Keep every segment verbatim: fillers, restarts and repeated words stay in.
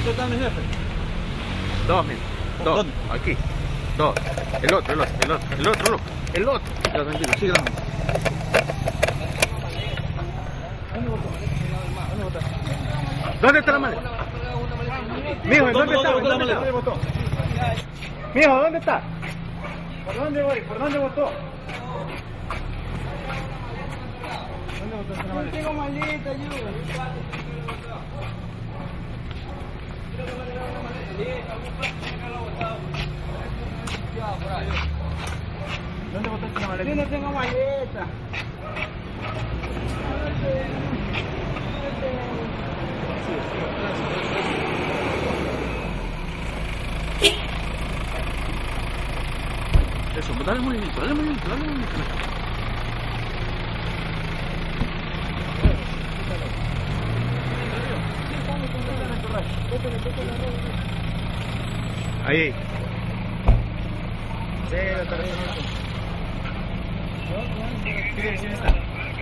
¿Dónde está mi jefe? Dos, men. Dos. ¿Dónde? Aquí. Dos. El otro, el otro, el otro, el otro, loco. El otro. Ya, tranquilo, sigue la mano. ¿Dónde está la maleta? Mijo, ¿dónde está? ¿Dónde está? ¿Dónde botó? Mijo, ¿dónde está? ¿Por dónde voy? ¿Por dónde botó? ¿Dónde botó esta maleta? Tengo maleta, yo. ¿Dónde botaste la maleta? Yo no tengo maleta. Eso, dale movimiento, dale movimiento, dale movimiento. Ahí. Sí, la tarjeta. ¿Qué dirección está?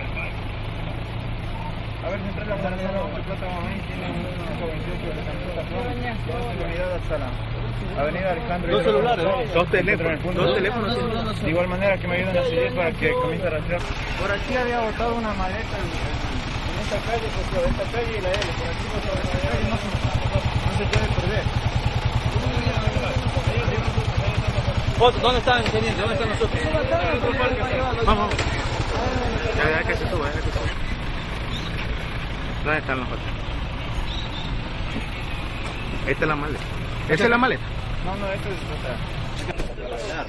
A ver si entra la tarjeta de plata ahí, tiene una jovencita de la unidad hasta la avenida Alejandro. Dos celulares, ¿no? Dos teléfonos, dos teléfonos. De igual manera que me ayuden a seguir para que comience a rastrear. Por aquí había botado una maleta en, en esta calle, porque esta calle y la L, por aquí botó una calle, no, no se puede perder. Otro, ¿dónde están, teniente? ¿Dónde están nosotros? Vamos, vamos. Ya, ya que se suba, ya que se suba. ¿Dónde están los otros? Esta es la maleta. ¿Esta es la maleta? No, no, esta es otra.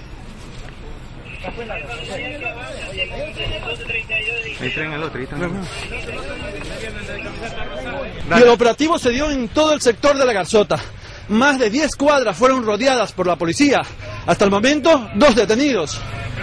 Ahí traen el otro, ahí están. Y el operativo se dio en todo el sector de La Garzota. Más de diez cuadras fueron rodeadas por la policía. Hasta el momento, dos detenidos.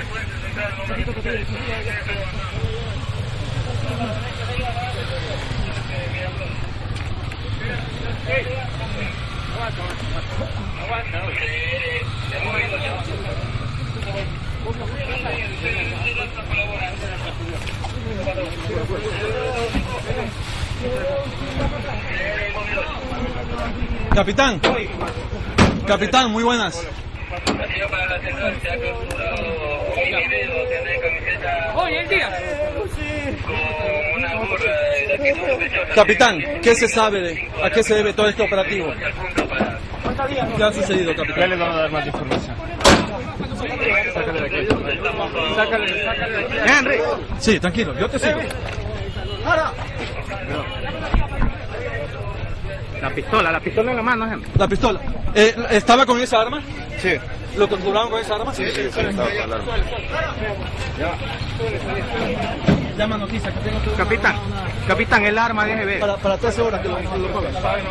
Capitán, capitán, muy buenas. Oye, el día. Capitán, ¿qué se sabe de a qué se debe todo este operativo? ¿Qué ha sucedido, capitán? Ya les vamos a dar más información. Sácale de aquí. Sácale, sácale de aquí. Henry. Sí, tranquilo, yo te sigo. La pistola, la pistola en la mano, Henry. La pistola. Eh, ¿Estaba con esa arma? Sí. ¿Lo controlaron con esa arma? Sí, sí, sí, estaba con la arma. Llama noticia que tengo que... Capitán, capitán, el arma, deje ver. Para, para trece horas que lo, lo pongan.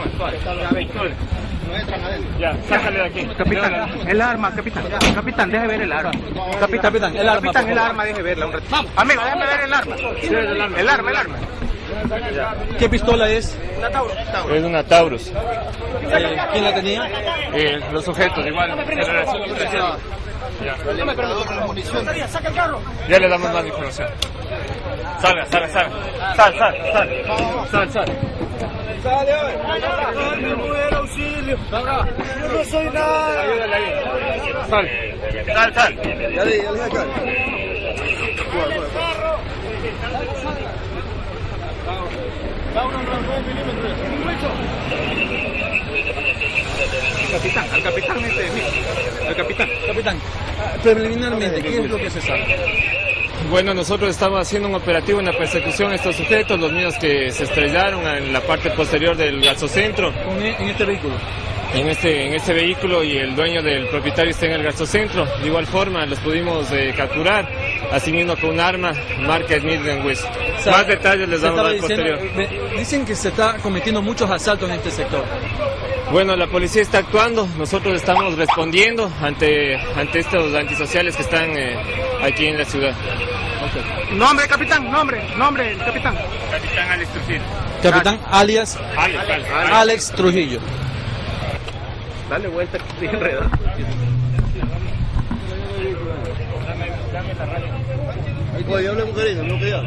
Ya, sácale de aquí. Capitán, el arma, capitán. Capitán, deje ver el arma. Capitán, capitán, el arma. Capitán, el arma, deje verla un ratito. Vamos, amigo, déjame ver el arma. El arma, el arma. ¿Qué pistola es? Es una Taurus. Eh, ¿Quién la tenía? Eh, los sujetos, igual. En relación a la ya le damos más información. Salga, salga, salga. Sal, sal, sal. Sal, sal. Auxilio. Yo no soy nada. Ayúdale ahí. Sal. Sal, sal. Ya di, ya di acá. Capitán, al capitán este, mira. Al capitán. Capitán, preliminarmente, ¿qué es lo que se sabe? Bueno, nosotros estamos haciendo un operativo en la persecución a estos sujetos, los míos que se estrellaron en la parte posterior del garzocentro. En este vehículo. En este, en este vehículo, y el dueño del propietario está en el garzocentro. De igual forma los pudimos eh, capturar, asimismo con un arma marca Smith and Wesson. O sea, más detalles les damos al posterior. Me, dicen que se está cometiendo muchos asaltos en este sector. Bueno, la policía está actuando, nosotros estamos respondiendo ante, ante estos antisociales que están eh, aquí en la ciudad. Okay. Nombre, capitán, nombre, nombre, capitán. Capitán Alex Trujillo. Capitán alias Alex, Alex, Alex. Alex Trujillo. Dale vuelta, que estoy enredado. Oye, habla con cariño, no que ya.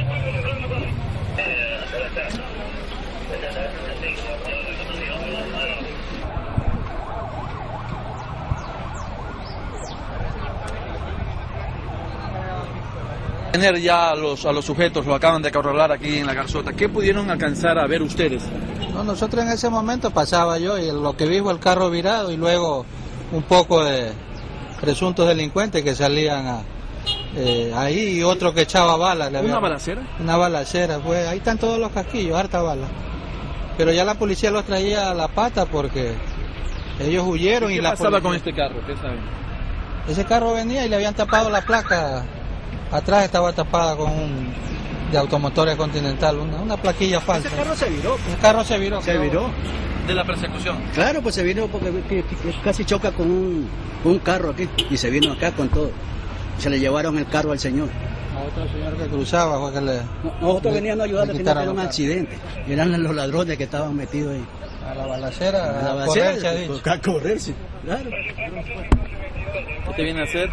detener ya a los, a los sujetos, lo acaban de acorralar aquí en la Garzota. ¿Qué pudieron alcanzar a ver ustedes? No, nosotros en ese momento pasaba yo y lo que vi fue el carro virado y luego un poco de presuntos delincuentes que salían a, eh, ahí y otro que echaba balas. ¿Una había, balacera? Una balacera, pues ahí están todos los casquillos, harta bala. Pero ya la policía los traía a la pata porque ellos huyeron. ¿Y y qué la pasaba policía... con este carro? ¿Qué saben? Ese carro venía y le habían tapado la placa, atrás estaba tapada con un de Automotores Continental, una, una plaquilla falsa. Ese carro se viró. El carro se viró. Se viró. De la persecución. Claro, pues se vino porque que, que casi choca con un, un carro aquí y se vino acá con todo. Se le llevaron el carro al señor. A otro señor que cruzaba fue que le... No, nosotros le, veníamos a ayudarle, que no era un accidente. Eran los ladrones que estaban metidos ahí. A la balacera, a, la a balacera, correr, se ha dicho. A correrse, claro. ¿Qué te viene a hacer?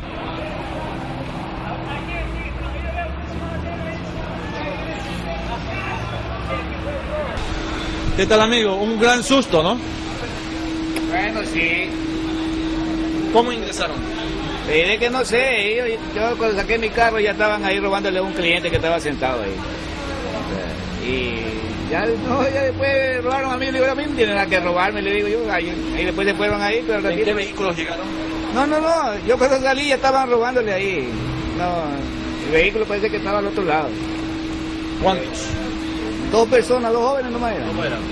¿Qué tal, amigo? Un gran susto, ¿no? Bueno, sí. ¿Cómo ingresaron? Es que no sé, yo, yo cuando saqué mi carro ya estaban ahí robándole a un cliente que estaba sentado ahí. Y ya, no, ya después robaron a mí, le digo, a mí no tiene nada que robarme, le digo yo, ahí, ahí después se fueron ahí. Pero ¿En qué vehículos llegaron? No, no, no, yo cuando salí ya estaban robándole ahí. No, el vehículo parece que estaba al otro lado. ¿Cuántos? Dos personas, dos jóvenes nomás eran. ¿Cómo eran?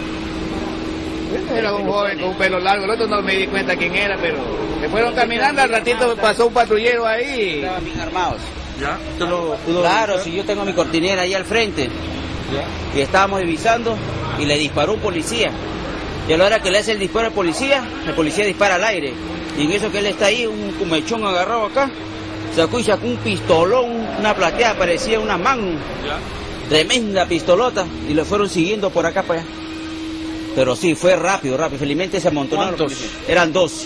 Era un joven con un pelo largo, el otro no me di cuenta quién era, pero se fueron caminando, al ratito pasó un patrullero ahí. Estaban bien armados. ¿Ya? ¿Usted lo pudo Claro, ver? si yo tengo mi cortinera ahí al frente. ¿Ya? Y estábamos divisando y le disparó un policía. Y a la hora que le hace el disparo al policía, el policía dispara al aire. Y en eso que él está ahí, un cumechón agarrado acá, sacó y sacó un pistolón, una plateada, parecía una Magnum. ¿Ya? Tremenda pistolota. Y lo fueron siguiendo por acá para allá. Pero sí, fue rápido, rápido. Felizmente se amontonaron. ¿Cuántos? Eran dos.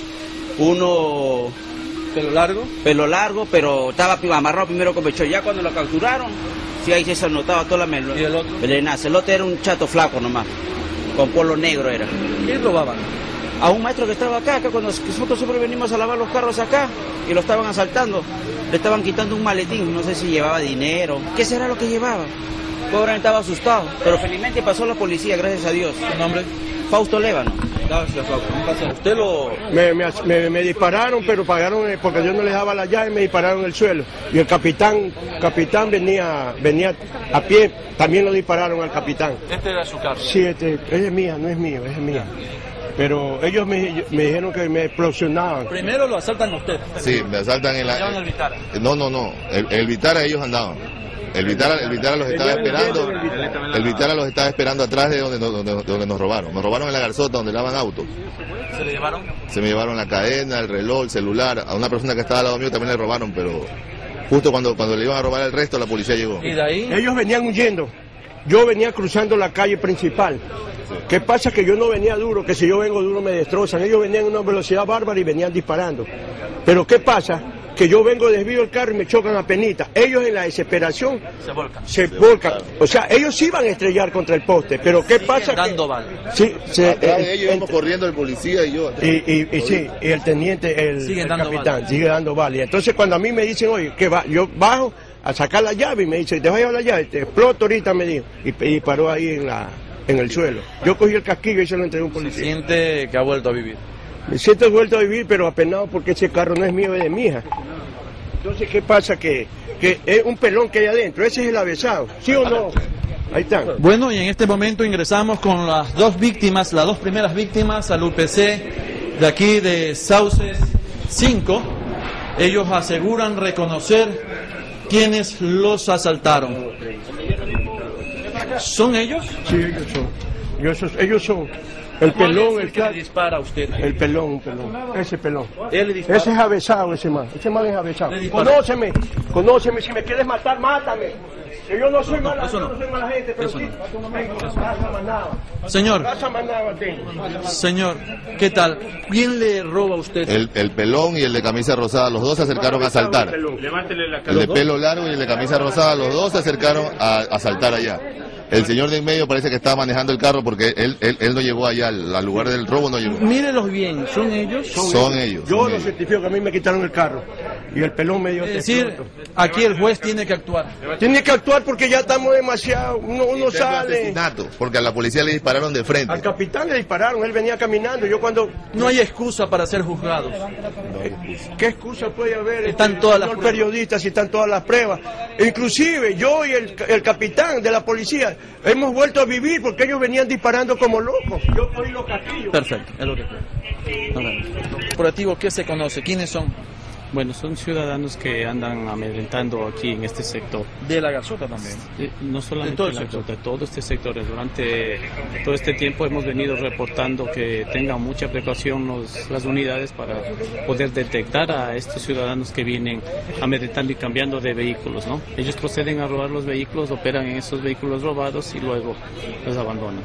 Uno... ¿Pelo largo? Pelo largo, pero estaba amarrado primero con pecho. Ya cuando lo capturaron, sí, ahí se notaba toda la melena. ¿Y el otro? Melenaza. El otro era un chato flaco nomás, con polo negro era. ¿Quién robaban? A un maestro que estaba acá, acá cuando nosotros siempre venimos a lavar los carros acá, y lo estaban asaltando. Le estaban quitando un maletín, no sé si llevaba dinero. ¿Qué será lo que llevaba? Pobre, estaba asustado, pero felizmente pasó la policía, gracias a Dios. ¿Su nombre? Fausto Lévano. Gracias, Fausto. Un placer. ¿Usted lo...? Me, me, me, me dispararon, pero pagaron eh, porque yo no les daba la llave, me dispararon en el suelo. Y el capitán capitán venía venía a pie, también lo dispararon al capitán. Este era su carro. Sí, este, es de mía, no es mío, es mía. Pero ellos me, me dijeron que me explosionaban. Primero lo asaltan a usted. Sí, me asaltan en Llevan el la... Vitara. No, no, no, el, el Vitara ellos andaban. El Vitara, el Vitara los estaba esperando, el Vitara los estaba esperando atrás de donde, donde, donde nos robaron. Nos robaron en la Garzota, donde lavan autos. ¿Se le llevaron? Se me llevaron la cadena, el reloj, el celular. A una persona que estaba al lado mío también le robaron, pero justo cuando, cuando le iban a robar el resto, la policía llegó. ¿Y de ahí? Ellos venían huyendo. Yo venía cruzando la calle principal. ¿Qué pasa? Que yo no venía duro, que si yo vengo duro me destrozan. Ellos venían a una velocidad bárbara y venían disparando. Pero ¿qué pasa? Que yo vengo, desvío el carro y me chocan a penita. Ellos en la desesperación Se volcan. se volcan. O sea, ellos sí iban a estrellar contra el poste, pero ¿qué pasa? dando que, balas. Sí, se, Atrás eh, de ellos íbamos ent- corriendo el policía y yo. y, y, y sí, y el teniente, el, Siguen el dando capitán, balas. sigue dando balas. Y entonces cuando a mí me dicen, oye, que va, yo bajo a sacar la llave y me dice, te vas a llevar la llave, te exploto ahorita, me dijo. Y, y paró ahí en la en el suelo. Yo cogí el casquillo y se lo entregué a un Se policía. siente que ha vuelto a vivir. Me siento vuelto a vivir, pero apenado porque ese carro no es mío, es de mi hija. Entonces, ¿qué pasa? Que, que es un pelón que hay adentro, ese es el avesado, ¿sí o no? Ahí están. Bueno, y en este momento ingresamos con las dos víctimas, las dos primeras víctimas al U P C de aquí de Sauces cinco. Ellos aseguran reconocer quienes los asaltaron. ¿Son ellos? Sí, ellos son. Ellos son, ellos son. El ¿Cuál pelón, es el el que claro. le dispara a usted? El pelón, un pelón. Ese pelón. Él le dispara. Ese es avesado, ese man. Ese man es avesado. Le dispara. Conóceme, conóceme. Si me quieres matar, mátame. Que yo no soy No, mala, eso no. yo no soy mala gente, pero Eso sí. no. Tengo casa manada. Señor, Casa manada tengo. señor, ¿qué tal? ¿Quién le roba a usted? El, el pelón y el de camisa rosada, los dos se acercaron a asaltar. El de pelo largo y el de camisa rosada, los dos se acercaron a a asaltar allá. El señor de en medio parece que estaba manejando el carro porque él, él, él no llegó allá, al, al lugar del robo no llegó. Mírelos bien, ¿son ellos? Son ellos. Yo son lo ellos. certifico que a mí me quitaron el carro. y el pelón medio Es decir, aquí el juez tiene que actuar. Tiene que actuar porque ya estamos demasiado, uno, uno sale. Asesinato, porque a la policía le dispararon de frente. Al capitán le dispararon, él venía caminando, yo cuando... No hay excusa para ser juzgados. ¿Qué excusa puede haber? Están este, todas las los periodistas y están todas las pruebas. Inclusive yo y el, el capitán de la policía hemos vuelto a vivir porque ellos venían disparando como locos. Yo cogí los casquillos. Perfecto, es lo que creo. Corporativo, ¿qué se conoce? ¿Quiénes son? Bueno, son ciudadanos que andan amedrentando aquí en este sector. ¿De la Garzota también? Eh, no solamente de todo el la sector. Garzota, todo este sector. Durante todo este tiempo hemos venido reportando que tengan mucha precaución los, las unidades para poder detectar a estos ciudadanos que vienen amedrentando y cambiando de vehículos, ¿no? Ellos proceden a robar los vehículos, operan en esos vehículos robados y luego los abandonan.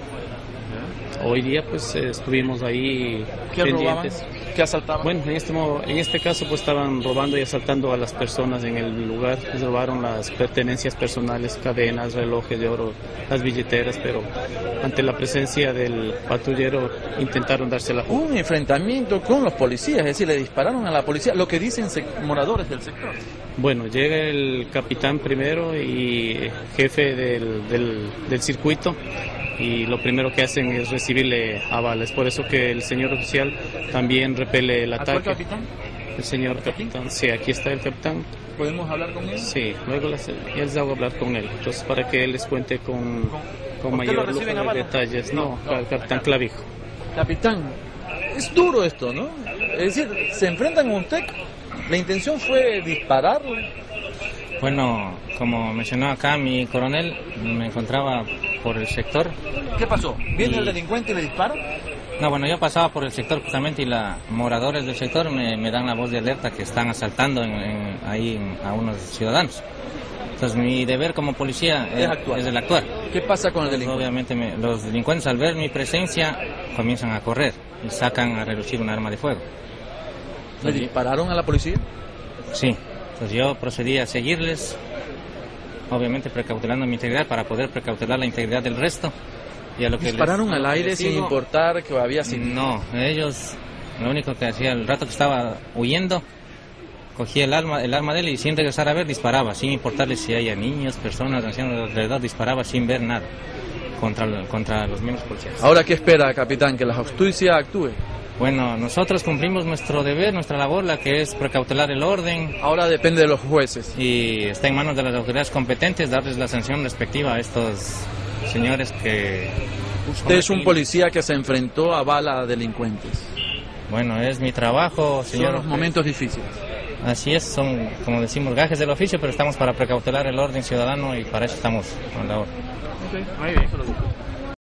Hoy día pues eh, estuvimos ahí ¿Qué pendientes. robaban? ¿Qué asaltaban? Bueno, en este, mo- en este caso pues estaban robando y asaltando a las personas en el lugar. Les robaron las pertenencias personales, cadenas, relojes de oro, las billeteras, pero ante la presencia del patrullero intentaron darse la fuga. Un enfrentamiento con los policías, es decir, le dispararon a la policía, lo que dicen sec- moradores del sector. Bueno, llega el capitán primero y jefe del, del, del circuito, y lo primero que hacen es recibirle a balas. Por eso que el señor oficial también repele el ¿A cuál ataque. capitán? El señor capitán, sí, aquí está el capitán. ¿Podemos hablar con él? Sí, luego les, ya les hago hablar con él. Entonces, para que él les cuente con, con ¿Usted lo mayor lujo reciben a de balas? detalles. No, No, el capitán Clavijo. Capitán, es duro esto, ¿no? Es decir, se enfrentan con usted, la intención fue dispararle. Bueno, como mencionó acá mi coronel, me encontraba por el sector. ¿Qué pasó? ¿Viene Y- el delincuente y le dispara? No, bueno, yo pasaba por el sector justamente y los moradores del sector me, me dan la voz de alerta que están asaltando en- en- ahí en- a unos ciudadanos. Entonces mi deber como policía Es es, actuar. es el actuar. ¿Qué pasa con el Entonces, delincuente? obviamente me- los delincuentes al ver mi presencia comienzan a correr y sacan a relucir un arma de fuego. ¿Le dispararon a la policía? Sí, entonces yo procedí a seguirles, obviamente precautelando mi integridad para poder precautelar la integridad del resto. Y a lo que les- ¿Dispararon a al lo que aire les sin digo, importar que había sin... No, ellos, lo único que hacía el rato que estaba huyendo, cogía el arma, el arma de él y sin regresar a ver disparaba, sin importarle si haya niños, personas, ancianos alrededor, disparaba sin ver nada contra, contra los mismos policías. Ahora, ¿qué espera, capitán? ¿Que la justicia actúe? Bueno, nosotros cumplimos nuestro deber, nuestra labor, la que es precautelar el orden. Ahora depende de los jueces. Y está en manos de las autoridades competentes darles la sanción respectiva a estos señores que... Usted es un policía que se enfrentó a bala a delincuentes. Bueno, es mi trabajo, señor. Son los momentos difíciles. Así es, son, como decimos, gajes del oficio, pero estamos para precautelar el orden ciudadano y para eso estamos con la orden. Okay. Muy bien.